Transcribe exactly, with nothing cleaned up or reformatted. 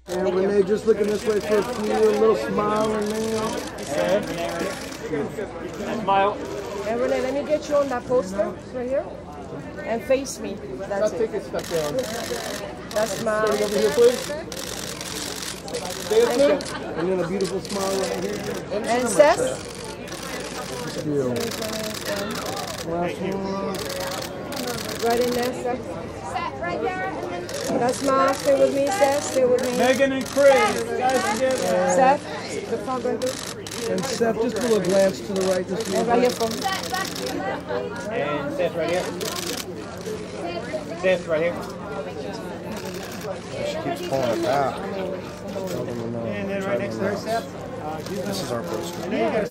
And Renee, just looking this way for a few, a little smile in there. Smile. And Renee, let me get you on that poster right here. And face me. That's I'll it. take it stuck down. That's smile. Over here, please. Thank you. And then a beautiful smile right here. And, and Seth? Still. Last one. Right in there, Seth. Set right there. That smile, stay with me, Seth, stay with me. Megan and Chris, guys together. Seth, the front right there. And Seth, just a little glance to the right. Just a And little right here bit. for me. And Seth right here. Seth right here. She keeps pulling it back. And then right next to her, Seth. This is our poster. Yeah.